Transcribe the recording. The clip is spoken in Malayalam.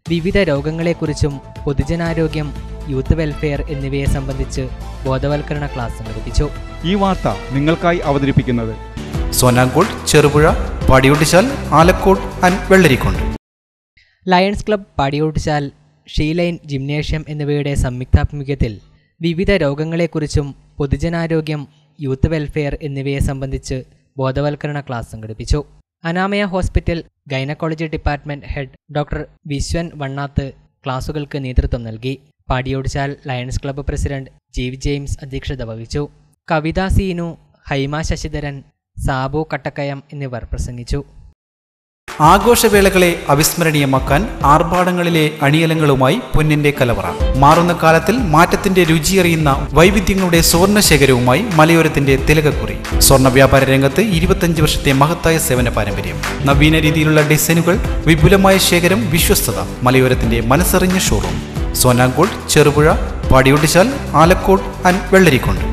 വിവിധ രോഗങ്ങളെക്കുറിച്ചും പൊതുജനാരോഗ്യം, യൂത്ത് വെൽഫെയർ എന്നിവയെ സംബന്ധിച്ച് ബോധവൽക്കരണ ക്ലാസ് സംഘടിപ്പിച്ചു. ഈ വാർത്ത നിങ്ങൾക്കായി അവതരിപ്പിക്കുന്നത് Sonankode, Cherupuzha, Padiyottuchal, Alakode and Vellarikundu. Lions club Padiyottuchal, Sheline gymnasium എന്നിവയുടെ സംയുക്താഭിമുഖ്യത്തിൽ വിവിധ രോഗങ്ങളെക്കുറിച്ചും പൊതുജനാരോഗ്യം, യൂത്ത് വെൽഫെയർ എന്നിവയെ സംബന്ധിച്ച് ബോധവൽക്കരണ ക്ലാസ് സംഘടിപ്പിച്ചു. Anamaya hospital gynaecology department head doctor Viswan Vannath ക്ലാസുകൾക്ക് നേതൃത്വം നൽകി. Padiyottuchal Lions club president Jeev James അധ്യക്ഷത വഹിച്ചു. കവിത സീനു, ഹൈമ ശശിധരൻ, സാബു കട്ടക്കയം എന്നിവർ പ്രസംഗിച്ചു. ആഘോഷവേളകളെ അവിസ്മരണീയമാക്കാൻ ആർഭാടങ്ങളിലെ അണിയലങ്ങളുമായി പൊന്നിന്റെ കലവറ. മാറുന്ന കാലത്തിൽ മാറ്റത്തിന്റെ രുചിയറിയുന്ന വൈവിധ്യങ്ങളുടെ സ്വർണ്ണശേഖരവുമായി മലയോരത്തിന്റെ തിലകക്കുറി. സ്വർണ്ണ വ്യാപാര രംഗത്ത് 25 വർഷത്തെ മഹത്തായ സേവന പാരമ്പര്യം. നവീന രീതിയിലുള്ള ഡിസൈനുകൾ, വിപുലമായ ശേഖരം, വിശ്വസ്തത. മലയോരത്തിന്റെ മനസ്സറിഞ്ഞ ഷോറൂം. സോനാങ്കോട്, ചെറുപുഴ, പാടിയോട്ടിച്ചാൽ, ആലക്കോട് ആൻഡ് വെള്ളരിക്കുണ്ട്.